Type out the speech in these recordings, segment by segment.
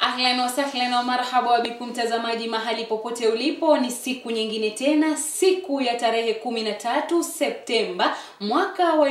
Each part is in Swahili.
Ahlan wa sahlan wa marhaba bikum mtazamaji mahali popote ulipo. Ni siku nyingine tena, siku ya tarehe 13 Septemba mwaka wa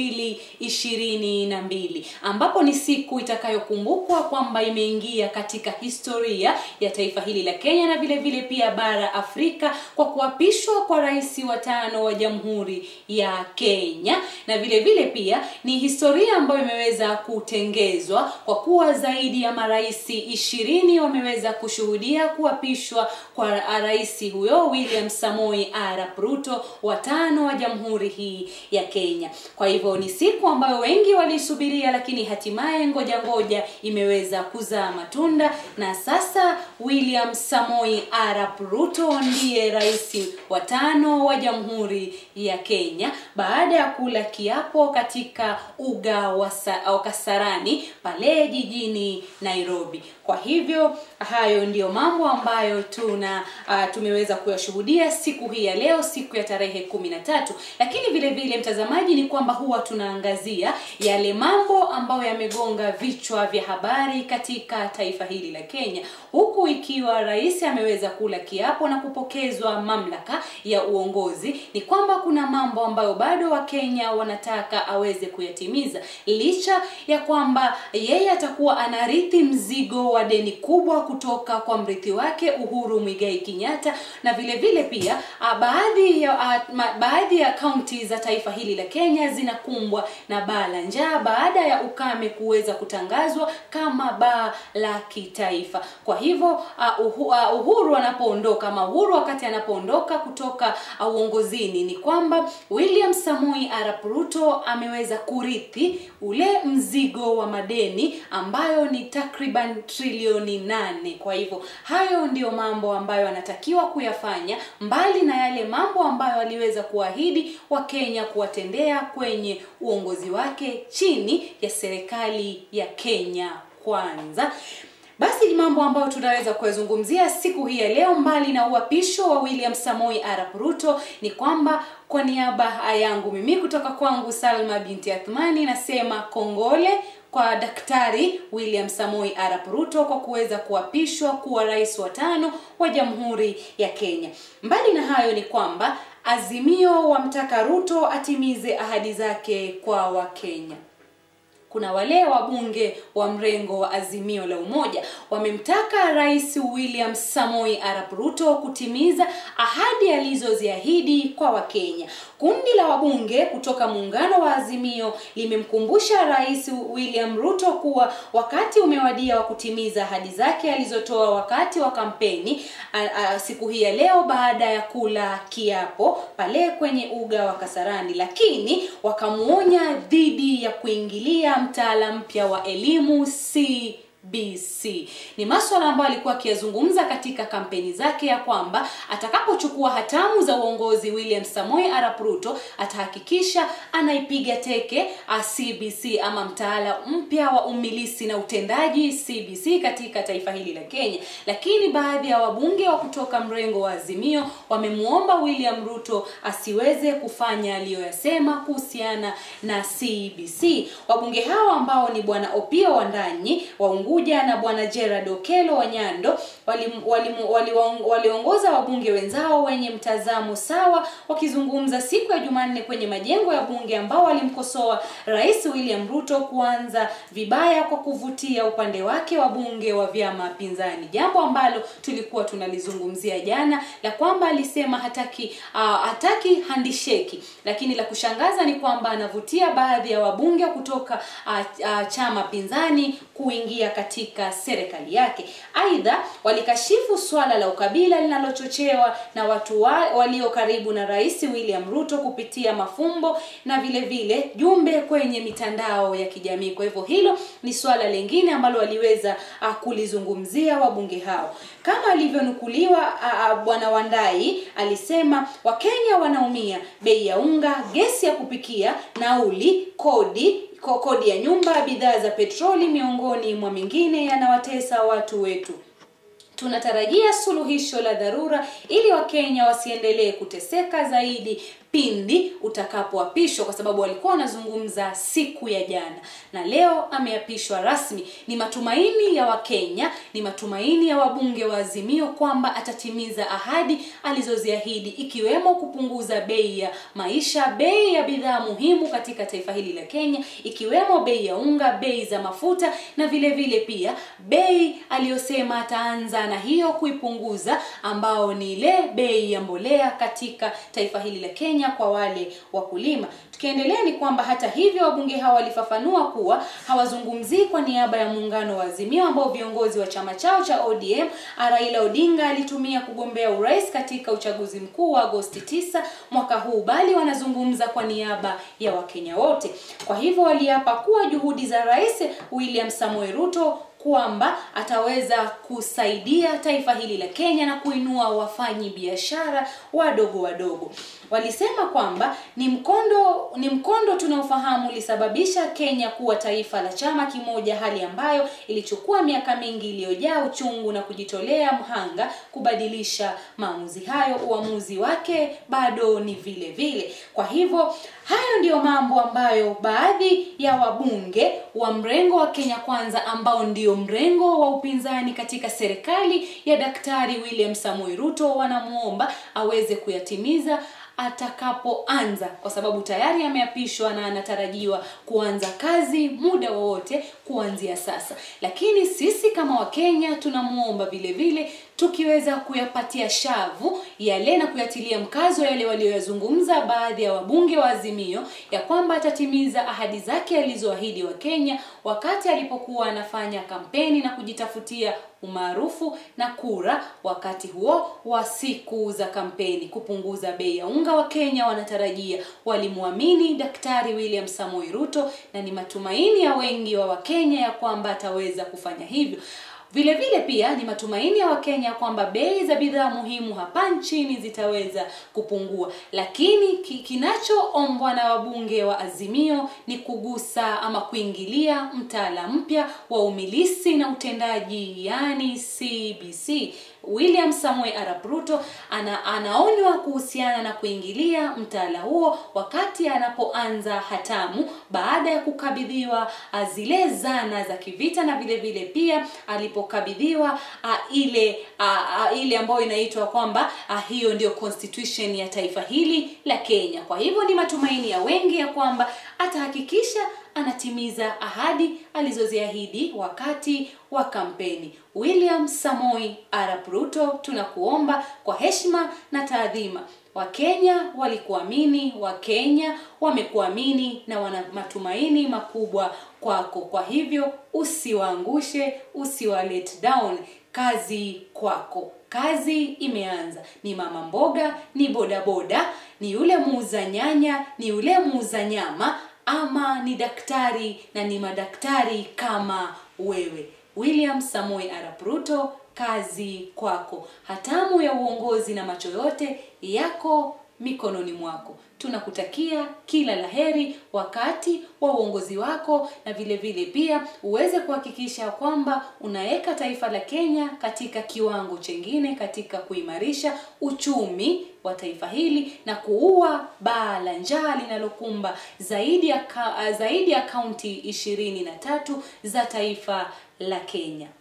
2022, ambapo ni siku itakayokumbukwa kwamba imeingia katika historia ya taifa hili la Kenya na vile vile pia bara Afrika kwa kuapishwa kwa rais wa 5 wa Jamhuri ya Kenya, na vile vile pia ni historia ambayo imeweza kutengezwa kwa kuwa zaidi ya marais 20 wameweza kushuhudia kuapishwa kwa rais huyo William Samoei Arap Ruto wa 5 wa Jamhuri hii ya Kenya. Kwa hivyo ni siku ambayo wengi walisubiria, lakini hatimaye ngoja imeweza kuzaa matunda, na sasa William Samoei Arap Ruto ndiye rais wa 5 wa Jamhuri ya Kenya baada ya kula kiapo katika uga wa Kasarani pale jijini Nairobi. Kwa hivyo hayo ndio mambo ambayo tumeweza kuyashuhudia siku hii ya leo, siku ya tarehe 13. Lakini vile vile mtazamaji, ni kwamba huwa tunaangazia yale mambo ambayo yamegonga vichwa vya habari katika taifa hili la Kenya, huku ikiwa rais ameweza kula kiapo na kupokezwa mamlaka ya uongozi. Ni kwamba kuna mambo ambayo bado wa Kenya wanataka aweze kuyatimiza, licha ya kwamba yeye atakuwa anarithi mzigo wa deni kubwa kutoka kwa mrithi wake Uhuru Muigai Kenyatta, na vile vile pia baadhi ya kaunti za taifa hili la Kenya zinakumbwa na baa la njaa baada ya ukame kuweza kutangazwa kama baa la kitaifa. Kwa hivyo Uhuru wakati anapoondoka kutoka uongozini, ni kwamba William Samoei Arap Ruto ameweza kurithi ule mzigo wa madeni ambayo ni takriban trilioni 8. Kwa hivyo hayo ndio mambo ambayo anatakiwa kuyafanya, mbali na yale mambo ambayo aliweza kuahidi wa Kenya kuwatendea kwenye uongozi wake chini ya serikali ya Kenya Kwanza. Basi mambo ambayo tunaweza kuyazungumzia siku hii ya leo, mbali na uapisho wa William Samoei Arap Ruto, ni kwamba kwa niaba yangu mimi kutoka kwangu Salma binti Athmani nasema kongole kwa Daktari William Samoei Arap Ruto kwa kuweza kuapishwa kuwa rais wa 5 wa Jamhuri ya Kenya. Mbali na hayo, ni kwamba Azimio wamtaka Ruto atimize ahadi zake kwa Wakenya. Kuna wale wabunge wa mrengo wa Azimio la Umoja wamemtaka Rais William Samoei Arap Ruto kutimiza ahadi alizoziahidi kwa Wakenya. Kundi la wabunge kutoka muungano wa Azimio limemkumbusha Rais William Ruto kuwa wakati umewadia wa kutimiza ahadi zake alizotoa wakati wa kampeni siku hii ya leo baada ya kula kiapo pale kwenye uga wa Kasarani, lakini wakamuonya dhidi ya kuingilia mtaala mpya wa elimu CBC. Ni masuala ambayo alikuwa akiyazungumza katika kampeni zake, ya kwamba atakapochukua hatamu za uongozi William Samoei Arap Ruto atahakikisha anaipiga teke CBC ama mtaala mpya wa umilisi na utendaji CBC katika taifa hili la Kenya. Lakini baadhi ya wabunge wa kutoka mrengo wa Azimio wamemuomba William Ruto asiweze kufanya aliyoyasema kuhusiana na CBC. Wabunge hao ambao ni bwana Opiyo Wandayi wa Unguja na bwana Gerard Okello wa Nyando waliongoza wabunge wenzao wenye mtazamo sawa wakizungumza siku ya Jumanne kwenye majengo ya bunge, ambao walimkosoa Rais William Ruto kuanza vibaya kwa kuvutia upande wake wabunge wa vyama pinzani, jambo ambalo tulikuwa tunalizungumzia jana, la kwamba alisema hataki handisheki, lakini la kushangaza ni kwamba anavutia baadhi ya wabunge kutoka chama pinzani kuingia katika serikali yake. Aidha, walikashifu swala la ukabila linalochochewa na watu walio karibu na Rais William Ruto kupitia mafumbo na vile vile jumbe kwenye mitandao ya kijamii. Kwa hivyo hilo ni swala lingine ambalo waliweza kulizungumzia wabunge hao. Kama alivyonukuliwa bwana Wandayi alisema Wakenya wanaumia, bei ya unga, gesi ya kupikia, nauli, kodi ya nyumba, bidhaa za petroli miongoni mwa mengine yanawatesa watu wetu. Tunatarajia suluhisho la dharura ili Wakenya wasiendelee kuteseka zaidi. pindi utakapoapishwa, kwa sababu walikuwa wanazungumza siku ya jana, na leo ameapishwa rasmi. Ni matumaini ya Wakenya, ni matumaini ya wabunge wa Azimio kwamba atatimiza ahadi alizoziahidi, ikiwemo kupunguza bei ya maisha, bei ya bidhaa muhimu katika taifa hili la Kenya, ikiwemo bei ya unga, bei za mafuta, na vile vile pia bei aliyosema ataanza na hiyo kuipunguza, ambao ni ile bei ya mbolea katika taifa hili la Kenya kwa wale wakulima. Tukiendelea ni kwamba hata hivyo wabunge hawa walifafanua kuwa hawazungumzii kwa niaba ya muungano wa Azimio ambao viongozi wa chama chao cha ODM, Raila Odinga, alitumia kugombea urais katika uchaguzi mkuu wa Agosti 9 mwaka huu, bali wanazungumza kwa niaba ya Wakenya wote. Kwa hivyo waliapa kuwa juhudi za Rais William Samoei Ruto kwamba ataweza kusaidia taifa hili la Kenya na kuinua wafanyi biashara wadogo. Walisema kwamba ni mkondo tunaofahamu ulisababisha Kenya kuwa taifa la chama kimoja, hali ambayo ilichukua miaka mingi iliyojaa uchungu na kujitolea mhanga kubadilisha maamuzi hayo. Uamuzi wake bado ni vile vile. Kwa hivyo hayo ndiyo mambo ambayo baadhi ya wabunge wa mrengo wa Kenya Kwanza, ambao ndio mrengo wa upinzani katika serikali ya Daktari William Samoei Ruto, wanamuomba aweze kuyatimiza atakapoanza, kwa sababu tayari ameapishwa na anatarajiwa kuanza kazi muda wowote kuanzia sasa. Lakini sisi kama Wakenya tunamuomba vile vile, tukiweza kuyapatia shavu yale na kuyatilia mkazo yale walioyazungumza baadhi ya wabunge wa Azimio, ya kwamba atatimiza ahadi zake alizoahidi wa Kenya wakati alipokuwa anafanya kampeni na kujitafutia umaarufu na kura wakati huo wa siku za kampeni. Kupunguza bei ya unga, wa Kenya wanatarajia, walimuamini Daktari William Samoei Ruto, na ni matumaini ya wengi wa Wakenya ya kwamba ataweza kufanya hivyo. Vile vile pia ni matumaini ya Wakenya kwamba bei za bidhaa muhimu hapa nchini zitaweza kupungua. Lakini kinachoombwa na wabunge wa Azimio ni kugusa ama kuingilia mtaala mpya wa umilisi na utendaji, yani CBC. William Samoei Arap Ruto anaonywa kuhusiana na kuingilia mtaala huo wakati anapoanza hatamu baada ya kukabidhiwa zile zana za kivita, na vile vile pia alipokabidhiwa ile ambayo inaitwa kwamba hiyo ndio constitution ya taifa hili la Kenya. Kwa hivyo ni matumaini ya wengi ya kwamba atahakikisha anatimiza ahadi alizoziahidi wakati wa kampeni. William Samoei Arap Ruto, tunakuomba kwa heshima na taadhima. Wakenya walikuamini, Wakenya wamekuamini na wana matumaini makubwa kwako. Kwa hivyo usiwaangushe, usiwalet down. Kazi kwako. Kazi imeanza. Ni mama mboga, ni bodaboda, ni yule muuza nyanya, ni yule muuza nyama, ama ni daktari na ni madaktari kama wewe. William Samoei Arap Ruto, kazi kwako. Hatamu ya uongozi na macho yote yako mikononi mwako. Tunakutakia kila laheri wakati wa uongozi wako, na vile vile pia uweze kuhakikisha kwamba unaweka taifa la Kenya katika kiwango chengine katika kuimarisha uchumi wa taifa hili na kuua baa la njaa linalokumba zaidi ya kaunti 23 za taifa la Kenya.